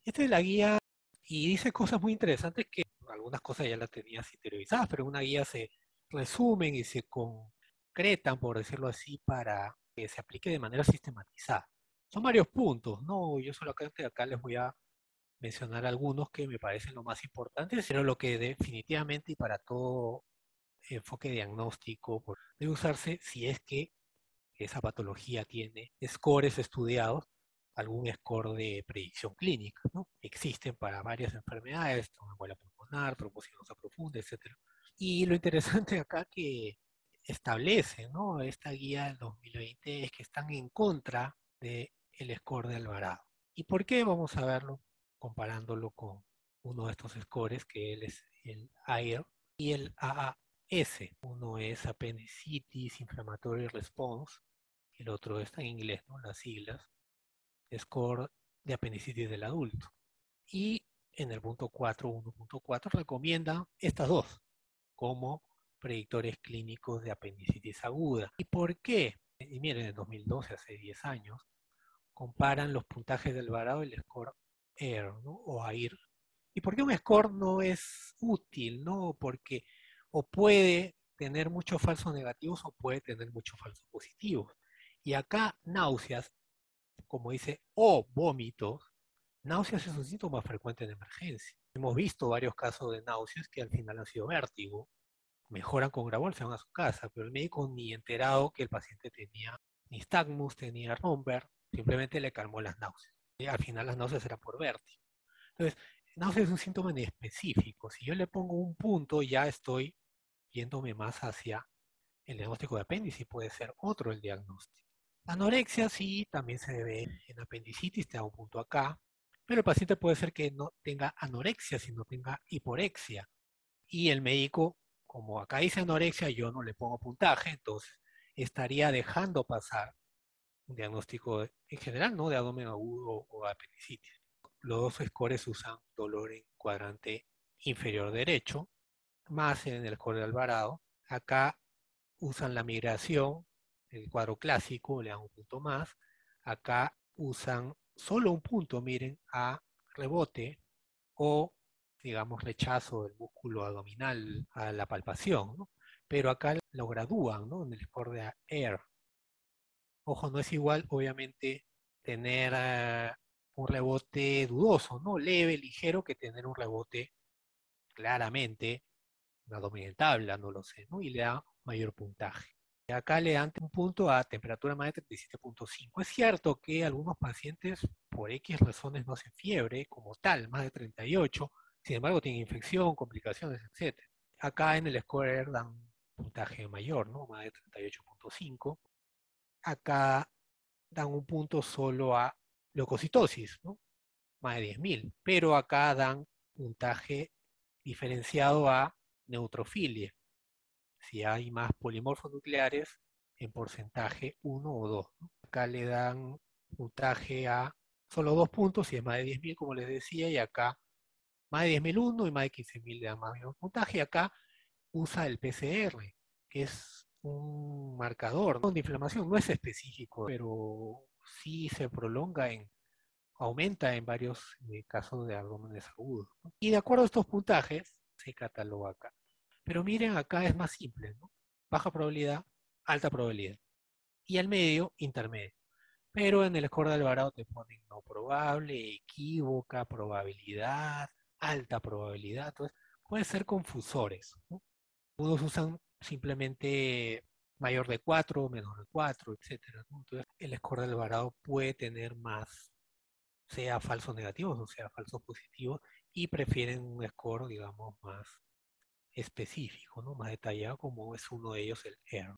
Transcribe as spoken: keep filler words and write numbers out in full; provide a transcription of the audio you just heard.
Esta es la guía y dice cosas muy interesantes que algunas cosas ya las tenías interiorizadas, pero en una guía se resumen y se concretan, por decirlo así, para que se aplique de manera sistematizada. Son varios puntos, ¿no? Yo solo acá, acá les voy a mencionar algunos que me parecen lo más importantes, pero lo que definitivamente y para todo enfoque diagnóstico por- debe usarse si es que esa patología tiene scores estudiados, algún score de predicción clínica, ¿no? Existen para varias enfermedades, tromboembolia pulmonar, trombocitosis profunda, etcétera. Y lo interesante acá que establece, ¿no? Esta guía del dos mil veinte es que están en contra del score de Alvarado. ¿Y por qué? Vamos a verlo comparándolo con uno de estos scores, que él es el AIR y el A A S. Uno es Appendicitis Inflammatory Response, el otro está en inglés, ¿no? Las siglas, Score de apendicitis del adulto. Y en el punto cuatro, uno punto cuatro, recomienda estas dos como predictores clínicos de apendicitis aguda. ¿Y por qué? Y miren, en dos mil doce, hace diez años, comparan los puntajes del Alvarado y el score AIR, ¿no? O AIR. ¿Y por qué un score no es útil? ¿No? Porque o puede tener muchos falsos negativos o puede tener muchos falsos positivos. Y acá náuseas, como dice, o vómitos, náuseas es un síntoma frecuente en emergencia. Hemos visto varios casos de náuseas que al final han sido vértigo, mejoran con Gravol, se van a su casa, pero el médico ni enterado que el paciente tenía nistagmus, tenía romper, simplemente le calmó las náuseas. Y al final las náuseas eran por vértigo. Entonces, náuseas es un síntoma en específico. Si yo le pongo un punto, ya estoy yéndome más hacia el diagnóstico de apéndice, puede ser otro el diagnóstico. Anorexia sí, también se ve en apendicitis, te da un punto acá, pero el paciente puede ser que no tenga anorexia, sino tenga hiporexia. Y el médico, como acá dice anorexia, yo no le pongo puntaje, entonces estaría dejando pasar un diagnóstico en general, ¿no? De abdomen agudo o apendicitis. Los dos scores usan dolor en cuadrante inferior derecho, más en el score de Alvarado. Acá usan la migración, el cuadro clásico, le dan un punto más. Acá usan solo un punto, miren, a rebote o, digamos, rechazo del músculo abdominal a la palpación, ¿no? Pero acá lo gradúan, ¿no? En el score de AIR. Ojo, no es igual, obviamente, tener uh, un rebote dudoso, ¿no? Leve, ligero, que tener un rebote claramente, una abdominal tabla, no lo sé, ¿no? Y le da mayor puntaje. Y acá le dan un punto a temperatura más de treinta y siete punto cinco. Es cierto que algunos pacientes por X razones no hacen fiebre como tal, más de treinta y ocho, sin embargo tienen infección, complicaciones, etcétera. Acá en el score dan un puntaje mayor, ¿no? Más de treinta y ocho punto cinco. Acá dan un punto solo a leucocitosis, ¿no? Más de diez mil, pero acá dan puntaje diferenciado a neutrofilia, si hay más polimorfos nucleares en porcentaje uno o dos, ¿no? Acá le dan puntaje a solo dos puntos, si es más de diez mil, como les decía, y acá más de diez mil uno y más de quince mil le dan más o puntaje, y acá usa el P C R, que es un marcador, ¿no? De inflamación, no es específico, pero sí se prolonga en, aumenta en varios eh, casos de abdómenes agudos, ¿no? Y de acuerdo a estos puntajes, se cataloga acá. Pero miren, acá es más simple, ¿no? Baja probabilidad, alta probabilidad. Y al medio, intermedio. Pero en el score de Alvarado te ponen no probable, equívoca, probabilidad, alta probabilidad. Entonces, pueden ser confusores, ¿no? Unos usan simplemente mayor de cuatro, menor de cuatro, etcétera, ¿no? Entonces, el score de Alvarado puede tener más, sea falsos negativos o sea falsos positivos, y prefieren un score, digamos, más específico, ¿no? Más detallado, como es uno de ellos, el AIR.